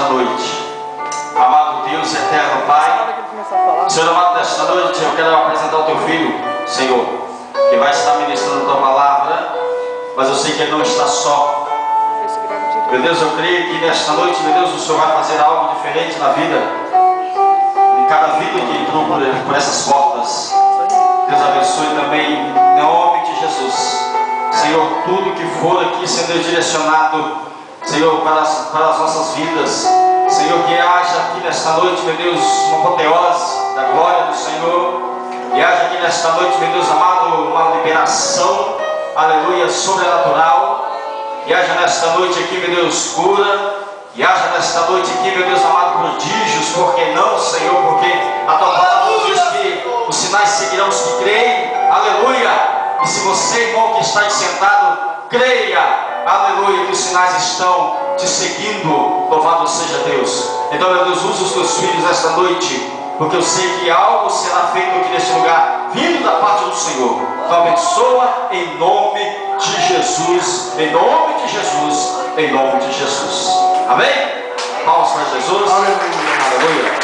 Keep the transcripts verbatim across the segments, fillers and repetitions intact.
noite. Amado Deus eterno Pai, Senhor amado, nesta noite eu quero apresentar o teu filho, Senhor, que vai estar ministrando a tua palavra, mas eu sei que ele não está só. Meu Deus, eu creio que nesta noite, meu Deus, o Senhor vai fazer algo diferente na vida de cada vida que entrou por, por essas portas. Deus abençoe também, em nome de Jesus. Senhor, tudo que for aqui sendo direcionado, Senhor, para as, para as nossas vidas, Senhor, que haja aqui nesta noite, meu Deus, uma apoteose da glória do Senhor, que haja aqui nesta noite, meu Deus amado, uma liberação, aleluia, sobrenatural, que haja nesta noite aqui, meu Deus, cura, que haja nesta noite aqui, meu Deus amado, prodígios, porque não, Senhor, porque a tua palavra diz que os sinais seguirão os que creem, aleluia. E se você, irmão, que está aí sentado, creia, aleluia, que os sinais estão te seguindo, louvado seja Deus. Então, meu Deus, usa os teus filhos esta noite, porque eu sei que algo será feito aqui neste lugar, vindo da parte do Senhor. Então, abençoa em nome de Jesus, em nome de Jesus, em nome de Jesus. Amém? Palmas para Jesus. Aleluia.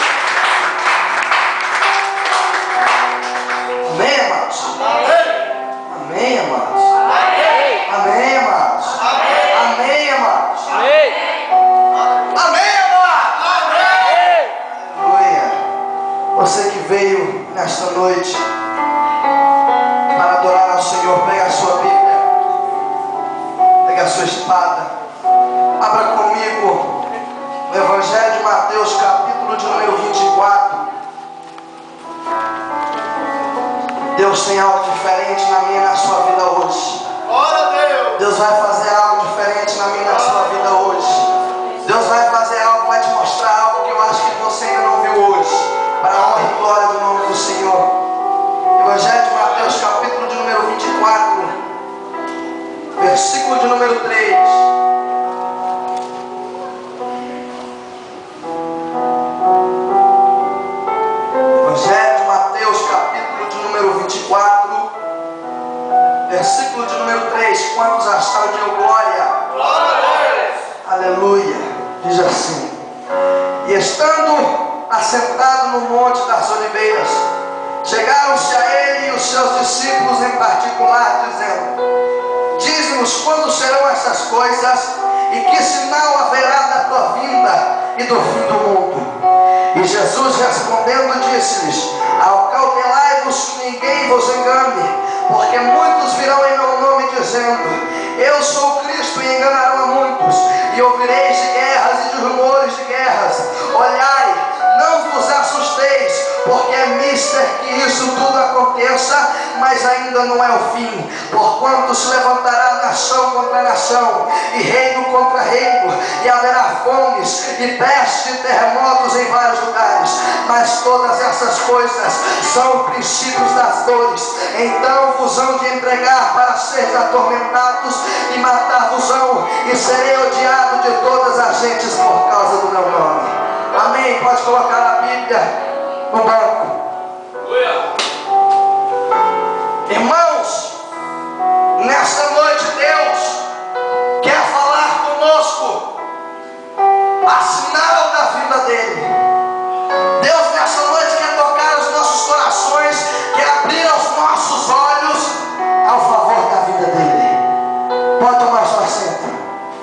Amém, amados? Amém, amados? Amém, amados? Amém, amados? Amém, amados? Aleluia. Você que veio nesta noite para adorar ao Senhor, pega a sua Bíblia, pega a sua espada, abra comigo no Evangelho de Mateus, capítulo de número vinte e quatro. Deus tem algo diferente na minha e na sua vida hoje. Deus vai fazer algo diferente na minha e na sua vida hoje. Deus vai fazer algo, vai te mostrar algo que eu acho que você ainda não viu hoje, para a honra e glória do nome do Senhor. Evangelho de Mateus, capítulo de número vinte e quatro, versículo de número três. Evangelho de Mateus, capítulo de número vinte e quatro, versículo de número três. Quantos acharam de glória? Glória! Aleluia! Diz assim: E estando assentado no monte das oliveiras, chegaram-se a ele e os seus discípulos em particular, dizendo: Diz-nos quando serão essas coisas, e que sinal haverá da tua vinda e do fim do mundo? E Jesus respondendo disse-lhes: Acautelai-vos que ninguém vos engane, porque muitos virão em meu nome dizendo: Eu sou o Cristo, e enganarão a muitos. E ouvireis de guerras e de rumores de guerras. Olhai, não vos assusteis, porque é mister que isso tudo aconteça, mas ainda não é o fim. Porquanto se levantará nação contra nação, e reino contra reino, e haverá fomes, e peste e terremotos em vários lugares. Mas todas essas coisas são princípios das dores. Então vos hão de entregar para seres atormentados, e matar-vos-ão, e serei odiado de todas as gentes por causa do meu nome. Amém? Pode colocar a Bíblia no banco. Irmãos, nesta noite Deus quer falar conosco a sinal da vida dele. Deus nessa noite quer tocar os nossos corações, quer abrir os nossos olhos ao favor da vida dele. Pode tomar sua assento.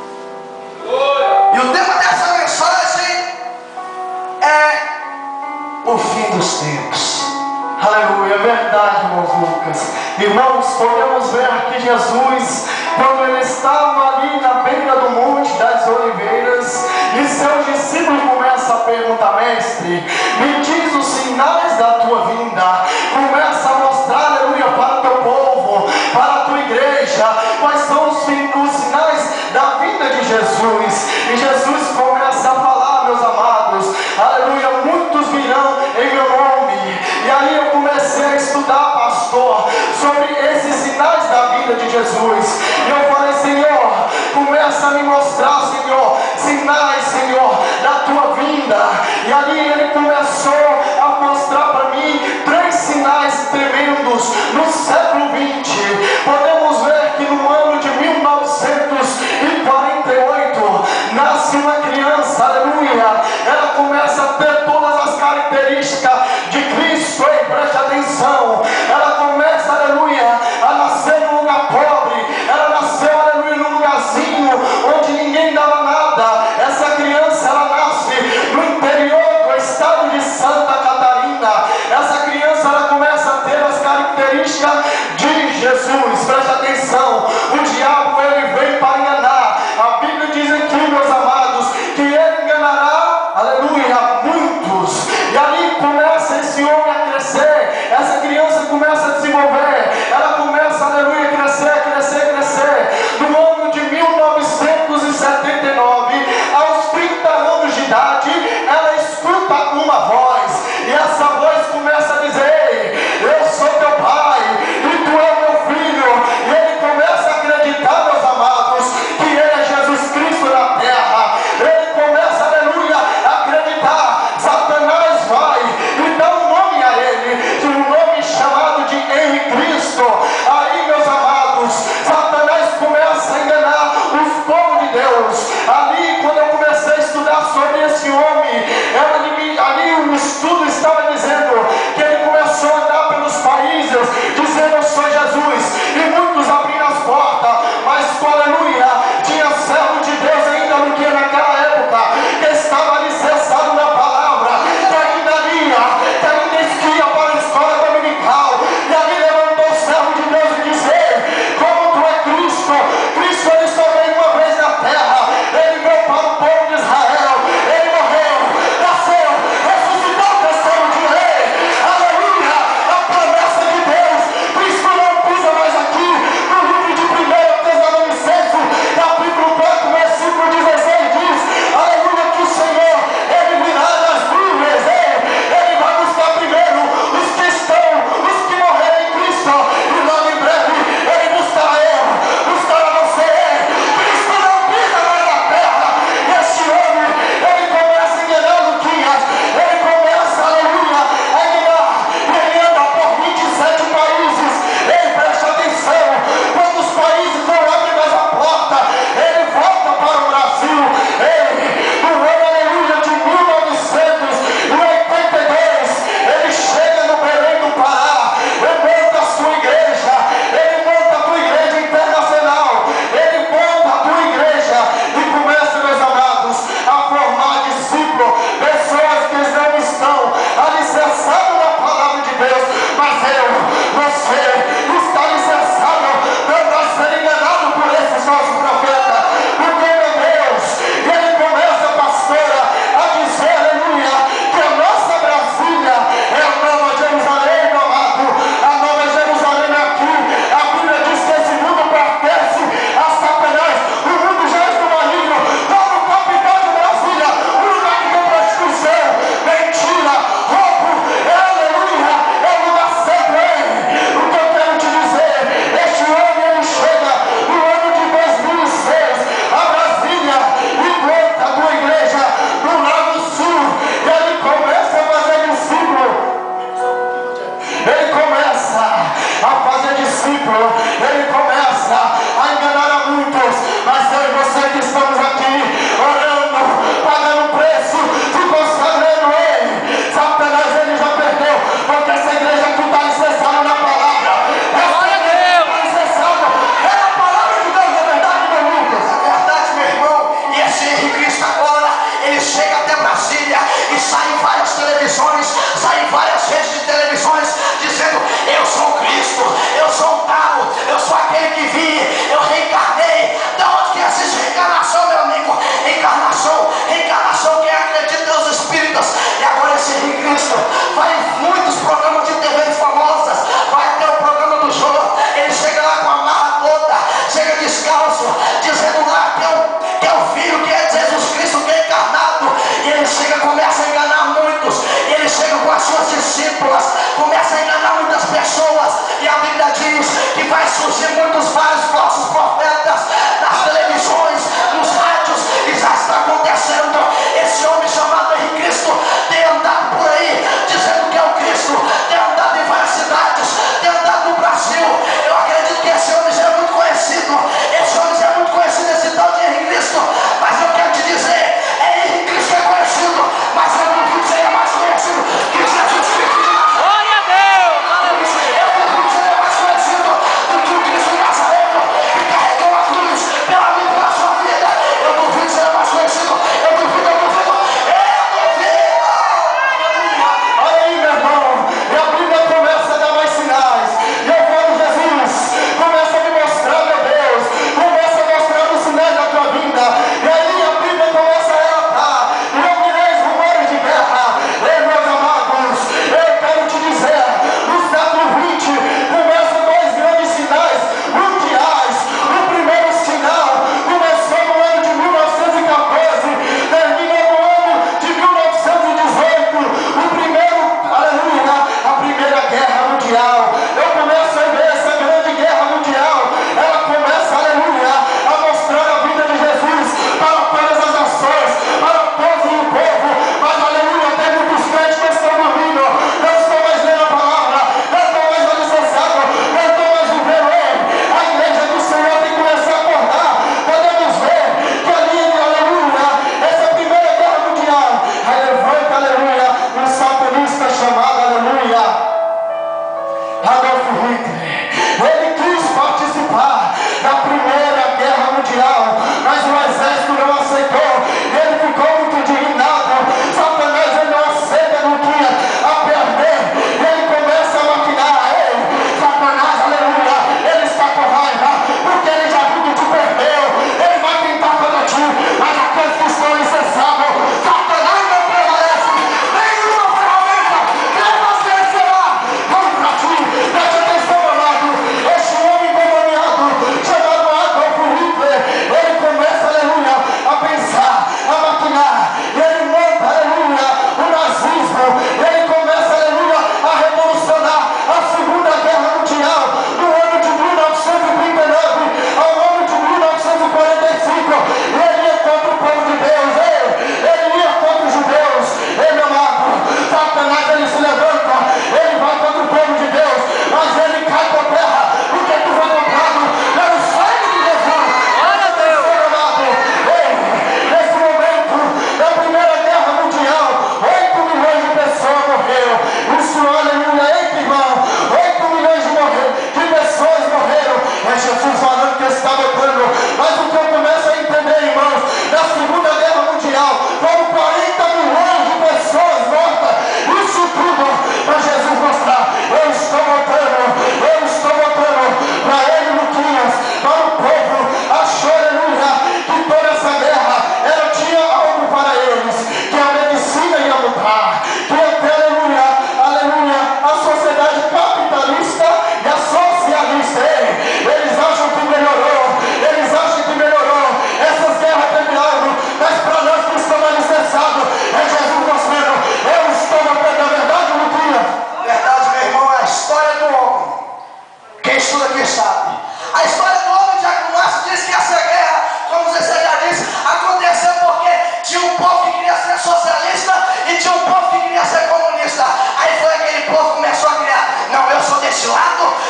E o tema dessa mensagem é o fim dos tempos. Aleluia, é verdade, irmãos Lucas. Irmãos, podemos ver que Jesus, quando ele estava ali na beira do monte das oliveiras, e seus discípulos começam a perguntar: Mestre, me diz os sinais da tua vinda. Começa a mostrar, aleluia, para o teu povo, para a tua igreja, quais são os, os sinais da vinda de Jesus. E Jesus começa a falar, meus amados, aleluia, muitos virão em meu nome. E aí eu comecei a estudar, pastor, sobre esses sinais da vida de Jesus. E eu falei: Senhor, começa a me mostrar, Senhor, sinais, Senhor, da tua vinda. E ali ele começou a mostrar para mim três sinais tremendos no século vinte. Podemos ver que no ano de mil novecentos e quarenta e oito nasce uma criança, aleluia, característica de Cristo. Ei, preste atenção. Ela começa, aleluia, a nascer num lugar pobre. Ela nasceu, aleluia, num lugarzinho onde ninguém dava nada. Essa criança, ela nasce no interior do estado de Santa Catarina. Essa criança, ela começa a ter as características de Jesus. Preste atenção. O diabo, ele vem para enganar. A Bíblia diz aqui, meus amados, que ele enganará, aleluia, muitos. E ali começa esse homem a crescer. Essa criança começa a desenvolver. Ela começa, aleluia, a crescer, crescer, crescer. No ano de mil novecentos e setenta e nove, aos trinta anos de idade, ela escuta uma voz. E essa voz começa a dizer: eu sou teu pai, e tu é meu filho. E ele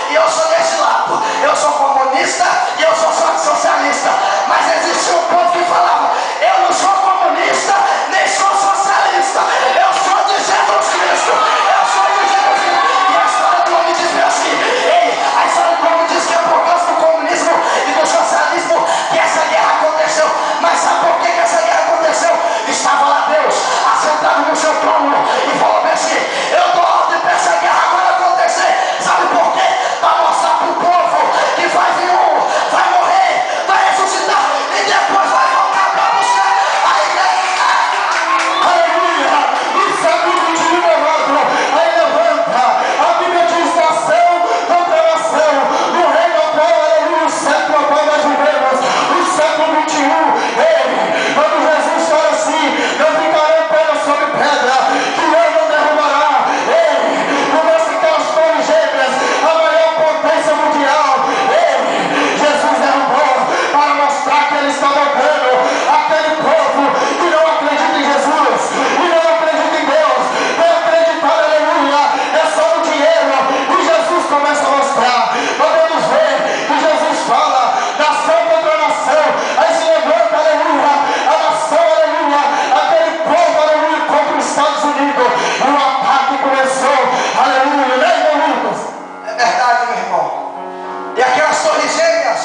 e eu sou desse lado. Eu sou comunista e eu sou socialista. Mas existia um povo que falava: eu não sou comunista, nem sou socialista. Eu sou de Jesus Cristo. Eu sou de Jesus Cristo. E a história do homem diz assim: ei, a história do homem diz que é por causa do comunismo e do socialismo que essa guerra aconteceu. Mas sabe por que, que essa guerra aconteceu? Estava lá Deus, assentado no seu trono, e falou assim: eu dou ordem para essa guerra agora acontecer. Sabe por quê? Para mostrar para o povo que vai vir um, vai morrer, vai ressuscitar e depois vai voltar para buscar a igreja. Aleluia! O século vinte e um levanta, aí levanta. A Bíblia diz nação contra nação. No reino atual, aleluia, o século atual nós vivemos. O século vinte e um, ele, quando Jesus fala assim: não ficarão pedra sobre pedra, que eu não derrubará. Ele, começa aquelas torres gêmeas, a maior potência mundial. Ele, Jesus derrubou para mostrar que ele está voltando. Aquele povo que não acredita em Jesus e não acredita em Deus, vai acreditar, aleluia, é só no dinheiro. E Jesus começa a mostrar. Podemos ver que Jesus fala: nação contra nação. Aí se levanta, aleluia, a nação, aleluia, aquele povo, aleluia, contra os Estados Unidos. E o ataque começou, aleluia, né, irmão Lucas? É verdade, meu irmão. E aquelas torres gêmeas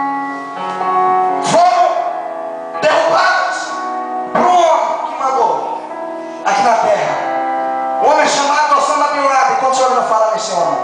foram derrubadas por um homem que mandou aqui na terra. Um homem chamado Osama Bin Laden. Quantos senhores não falam nesse homem?